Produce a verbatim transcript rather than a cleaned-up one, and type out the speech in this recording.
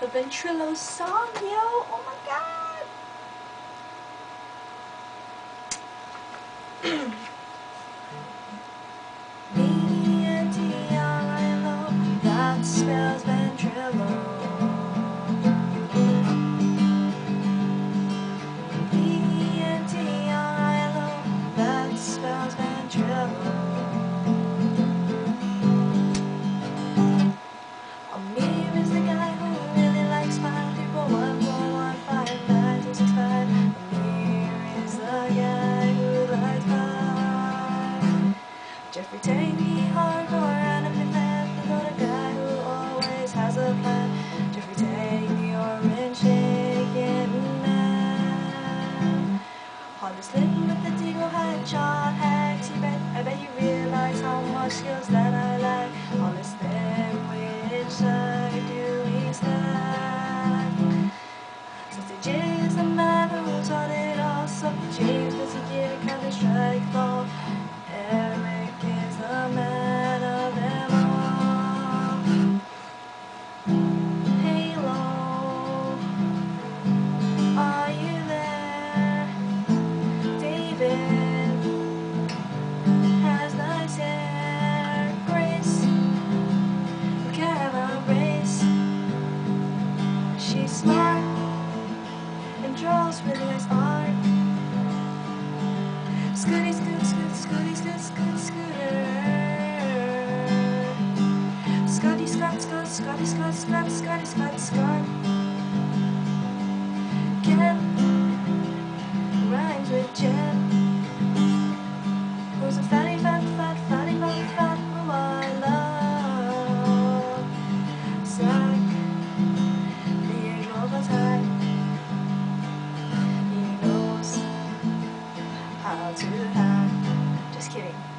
the Ventrillo song, yo! Oh my god! V E N T R I L O, that spells Ventrillo. V E N T R I L O, that spells Ventrillo. Amir is the guy who really likes five people. One four one five nine two six five. Amir is the guy who likes five. Jeffrey Tangy, hardcore anime fan, the little guy who always has a plan. Jeffrey Tangy, orange shaking man. Holly Slim with the Deagle headshot hacks. He bet, I bet you realize how much skills that I lack. Holly Slim, which side do we stand? Since the J is the man who taught it all, so James was a gear Counter Strike fall. Eric is the man of them all. Halo, are you there? David has nice hair. Grace, we cannot race. She's smart and draws really nice art. Scooty, scoot, scoot, scooty, scoot, scoot, scooter. Scotty, Scott, Scott, Scotty, Scott, Scott, Scotty, Scott, Scott. Ken rhymes with Jen. Who's a fatty, fat, fat, fatty, fat, fat, who I love. Zach, the age of attack. He knows how to hack. Just kidding.